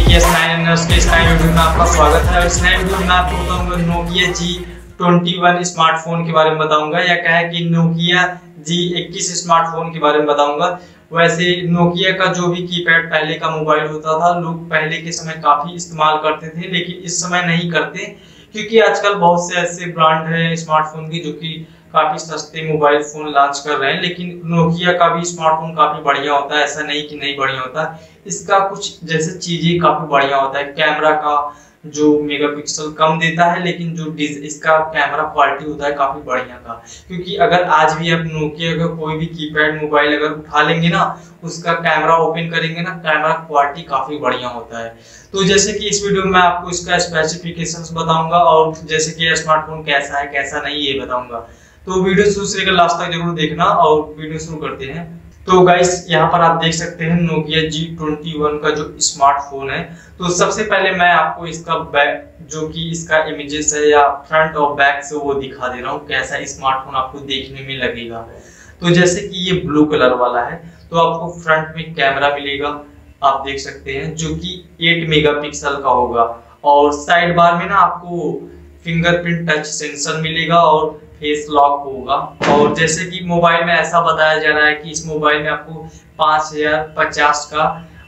देखिए स्नाइनर्स के इस नए वीडियो में आपका स्वागत है। और इस नए वीडियो में आपको बताऊंगा नोकिया G21 स्मार्टफोन के बारे में बताऊंगा, या क्या है कि नोकिया G21 स्मार्टफोन के बारे में बताऊंगा। वैसे नोकिया का जो भी कीपैड पहले का मोबाइल होता था, लोग पहले के समय काफी इस्तेमाल करते थे, लेकिन इस समय नहीं करते, क्योंकि आजकल बहुत से ऐसे ब्रांड हैं स्मार्टफोन की जो कि काफी सस्ते मोबाइल फोन लॉन्च कर रहे हैं। लेकिन नोकिया का भी स्मार्टफोन काफी बढ़िया होता है, ऐसा नहीं कि नहीं बढ़िया होता है। इसका कुछ जैसे चीजें काफी बढ़िया होता है। कैमरा का जो मेगापिक्सल कम देता है, लेकिन जो इसका कैमरा क्वालिटी होता है काफी बढ़िया का। क्योंकि अगर आज भी आप नोकिया का कोई भी कीपैड मोबाइल अगर उठा लेंगे ना, उसका कैमरा ओपन करेंगे ना, कैमरा क्वालिटी काफी बढ़िया होता है। तो जैसे कि इस वीडियो में आपको इसका स्पेसिफिकेशंस बताऊंगा, और जैसे कि स्मार्टफोन कैसा है कैसा नहीं ये बताऊंगा। तो वीडियो शुरू से लेकर लास्ट तक जरूर देखना। और वीडियो शुरू करते हैं। तो गाइस यहाँ पर आप देख सकते हैं नोकिया G21 का जो स्मार्टफोन है। तो सबसे पहले मैं आपको इसका बैक जो कि इसका इमेजेस है या फ्रंट और बैक से वो दिखा दे रहा हूँ, कैसा स्मार्टफोन आपको देखने में लगेगा। तो जैसे कि ये ब्लू कलर वाला है, तो आपको फ्रंट में कैमरा मिलेगा, आप देख सकते हैं, जो कि 8 मेगापिक्सल का होगा। और साइड बार में ना आपको फिंगरप्रिंट टच सेंसर मिलेगा और फेस लॉक होगा। और जैसे कि मोबाइल में ऐसा बताया जा रहा है कि इस मोबाइल में आपको 5050 का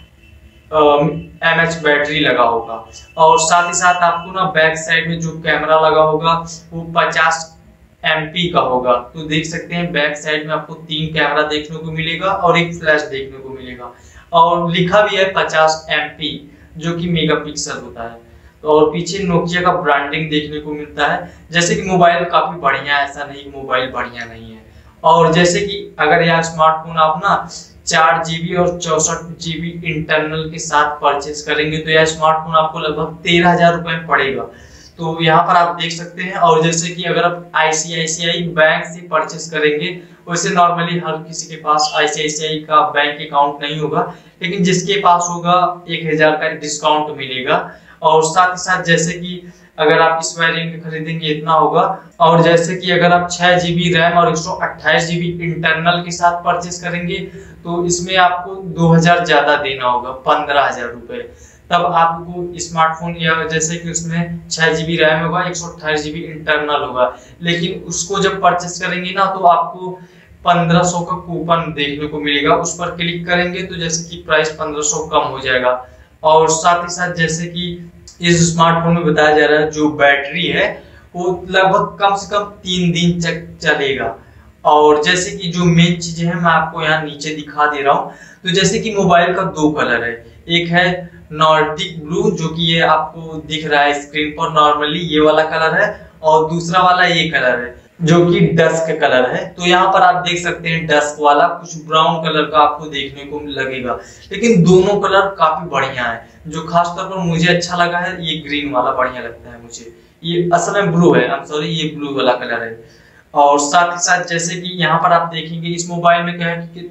mAh बैटरी लगा होगा। और साथ ही साथ आपको ना बैक साइड में जो कैमरा लगा होगा वो 50 MP का होगा। तो देख सकते हैं बैक साइड में आपको 3 कैमरा देखने को मिलेगा और एक फ्लैश देखने को मिलेगा। और लिखा भी है 50 MP, जो कि मेगापिक्सल होता है। और पीछे नोकिया का ब्रांडिंग देखने को मिलता है। जैसे कि मोबाइल काफी बढ़िया है, ऐसा नहीं मोबाइल बढ़िया नहीं है। और जैसे कि अगर यह स्मार्टफोन आप ना 4GB और 64GB इंटरनल के साथ परचेज करेंगे तो यह स्मार्टफोन आपको लगभग 13,000 रुपए में पड़ेगा। तो यहाँ पर आप देख सकते हैं। और जैसे कि अगर आप ICICI बैंक से परचेज करेंगे, वैसे नॉर्मली हर किसी के पास ICICI का बैंक अकाउंट नहीं होगा, लेकिन जिसके पास होगा 1000 का डिस्काउंट मिलेगा। और साथ ही साथ जैसे कि अगर आप इस वेरिएंट में खरीदेंगे इतना होगा। और जैसे कि अगर आप 6GB रैम और 128GB इंटरनल के साथ परचेस करेंगे तो इसमें आपको 2000 ज्यादा देना होगा, 15,000 रुपए। तब आपको स्मार्टफोन, या जैसे कि उसमें 6GB रैम होगा, 128GB इंटरनल होगा, लेकिन उसको जब परचेस करेंगे ना तो आपको 1500 का कूपन देखने को मिलेगा। उस पर क्लिक करेंगे तो जैसे कि प्राइस 1500 कम हो जाएगा। और साथ ही साथ जैसे कि इस स्मार्टफोन में बताया जा रहा है जो बैटरी है वो लगभग कम से कम 3 दिन तक चलेगा। और जैसे कि जो मेन चीजें हैं मैं आपको यहाँ नीचे दिखा दे रहा हूँ। तो जैसे कि मोबाइल का 2 कलर है, एक है नॉर्डिक ब्लू, जो कि ये आपको दिख रहा है स्क्रीन पर नॉर्मली ये वाला कलर है, और दूसरा वाला ये कलर है जो कि डस्क कलर है। तो यहाँ पर आप देख सकते हैं डस्क वाला कुछ ब्राउन कलर का आपको देखने को लगेगा, लेकिन दोनों कलर काफी बढ़िया है। जो खासतौर पर मुझे अच्छा लगा है ये ग्रीन वाला बढ़िया लगता है मुझे। ये असल में ब्लू है, आई एम सॉरी, ये ब्लू वाला कलर है। और साथ ही साथ जैसे कि यहाँ पर आप देखेंगे इस मोबाइल में क्या है कि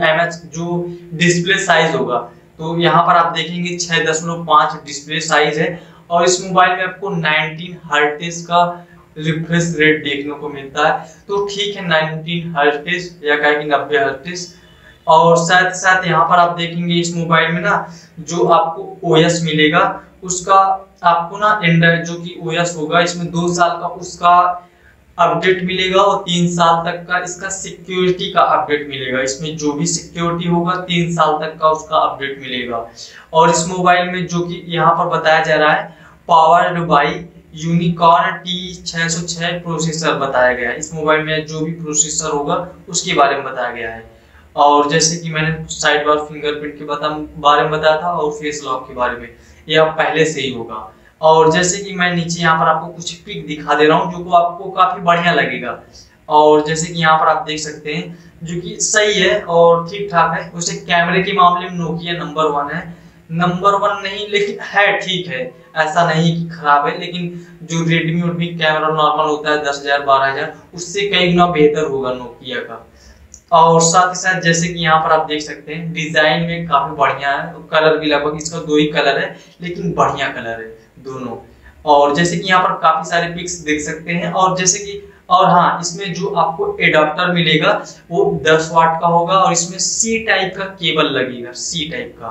जो डिस्प्ले साइज होगा, तो यहाँ पर आप देखेंगे 6.5 डिस्प्ले साइज है। और इस मोबाइल में आपको 19 हर्ट्ज का रिफ्रेश रेट देखने को मिलता है। तो ठीक है 19 हर्ट्ज या कहें कि 90 हर्ट्ज। और साथ ही साथ यहाँ पर आप देखेंगे इस मोबाइल में ना जो आपको OS मिलेगा, उसका आपको ना एंड्रॉइड जो कि OS होगा, इसमें 2 साल का उसका अपडेट मिलेगा और 3 साल तक का इसका सिक्योरिटी का अपडेट मिलेगा। इसमें जो भी सिक्योरिटी होगा 3 साल तक का उसका अपडेट मिलेगा। और इस मोबाइल में जो कि यहाँ पर बताया जा रहा है powered by unicorn T606 processor बताया गया है। इस मोबाइल में जो भी प्रोसेसर होगा उसके बारे में बताया गया है। और जैसे कि मैंने साइड बार फिंगरप्रिंट के बारे में बताया था और फेस लॉक के बारे में, ये अब पहले से ही होगा। और जैसे कि मैं नीचे यहाँ पर आपको कुछ पिक दिखा दे रहा हूँ जो को आपको काफी बढ़िया लगेगा। और जैसे कि यहाँ पर आप देख सकते हैं जो कि सही है और ठीक ठाक है। वैसे कैमरे के मामले में नोकिया नंबर 1 है, नंबर 1 नहीं लेकिन है, ठीक है, ऐसा नहीं कि खराब है। लेकिन जो रेडमी कैमरा नॉर्मल होता है 10,000 12,000, उससे कई गुना बेहतर होगा नोकिया का। और साथ ही साथ जैसे कि यहाँ पर आप देख सकते हैं डिजाइन में काफी बढ़िया है। कलर भी लगभग इसका 2 ही कलर है, लेकिन बढ़िया कलर है दोनों। और जैसे कि यहाँ पर काफी सारे पिक्स देख सकते हैं। और जैसे कि और हाँ, इसमें जो आपको एडाप्टर मिलेगा वो 10 वाट का होगा और इसमें C टाइप का केबल लगेगा, C टाइप का।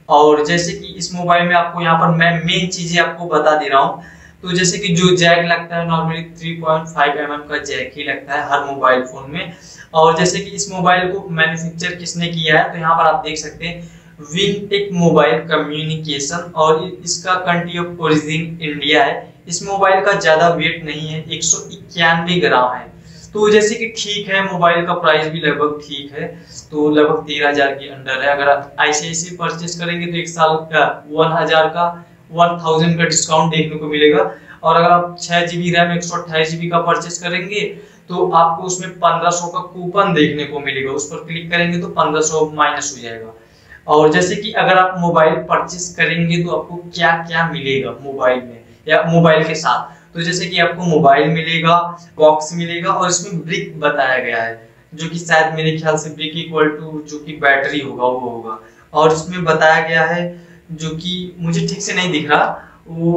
और जैसे कि इस मोबाइल में आपको यहाँ पर मैं मेन चीजें आपको बता दे रहा हूँ। तो जैसे कि जो जैक लगता है नॉर्मली 3.5 mm का जैक ही लगता है हर मोबाइल फोन में। और जैसे कि इस मोबाइल को मैन्युफैक्चर किसने किया है, तो यहाँ पर आप देख सकते हैं विंटेक मोबाइल कम्युनिकेशन, और इसका कंट्री ऑफ ओरिजिन इंडिया है। इस मोबाइल का ज्यादा वेट नहीं है, 191 ग्राम है। तो जैसे कि ठीक है, मोबाइल का प्राइस भी लगभग ठीक है, तो लगभग 13,000 के अंडर है। अगर आप ICICI परचेस करेंगे तो एक साल का 1000 का डिस्काउंट देखने को मिलेगा। और अगर आप 6GB रैम 128GB का परचेस करेंगे तो आपको उसमें 1500 का कूपन देखने को मिलेगा। उस पर क्लिक करेंगे तो 1500 माइनस हो जाएगा। और जैसे कि अगर आप मोबाइल परचेस करेंगे तो आपको क्या क्या मिलेगा मोबाइल में या मोबाइल के साथ, तो जैसे कि आपको मोबाइल मिलेगा, बॉक्स मिलेगा, और इसमें ब्रिक बताया गया है, जो कि शायद मेरे ख्याल से ब्रिक इक्वल टू जो कि बैटरी होगा वो होगा। और इसमें बताया गया है, जो कि मुझे ठीक से नहीं दिख रहा, वो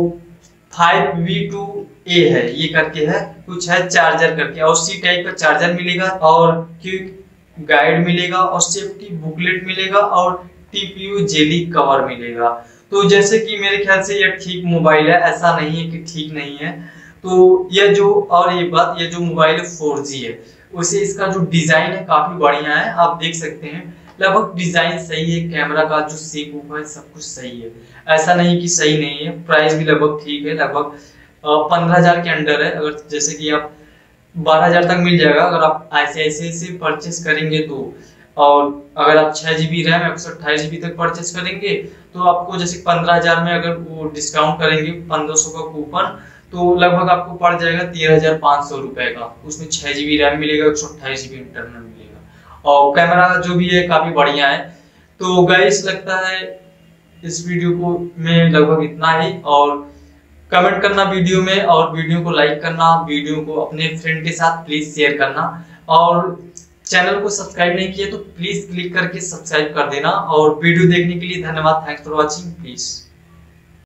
5V2A है, ये करके है कुछ है, चार्जर करके, और C टाइप का चार्जर मिलेगा, और क्विक गाइड मिलेगा, और सेफ्टी बुकलेट मिलेगा, और TPU जेली कवर मिलेगा। तो जैसे कि मेरे ख्याल से यह ठीक मोबाइल है, ऐसा नहीं है कि ठीक नहीं है। तो यह जो, और ये बात, ये जो मोबाइल 4G है, उसे इसका जो डिजाइन है काफी बढ़िया है, आप देख सकते हैं। लगभग डिजाइन सही है, कैमरा का जो शेप है सब कुछ सही है, ऐसा नहीं कि सही नहीं है। प्राइस भी लगभग ठीक है, लगभग 15,000 के अंडर है। अगर जैसे कि आप 12,000 तक मिल जाएगा अगर आप ICICI से परचेस करेंगे तो। और अगर आप 6GB रैम 128GB तक परचेस करेंगे तो आपको जैसे 15,000 में अगर वो डिस्काउंट करेंगे 1500 का कूपन, तो लगभग आपको पड़ जाएगा 13,500 रुपए का। उसमें 6GB रैम मिलेगा, 128GB इंटरनल मिलेगा, और कैमरा जो भी है काफी बढ़िया है। तो गाइस लगता है इस वीडियो को में लगभग इतना ही, और कमेंट करना वीडियो में, और वीडियो को लाइक करना, वीडियो को अपने फ्रेंड के साथ प्लीज शेयर करना, और चैनल को सब्सक्राइब नहीं किया तो प्लीज क्लिक करके सब्सक्राइब कर देना। और वीडियो देखने के लिए धन्यवाद। Thanks for watching, please.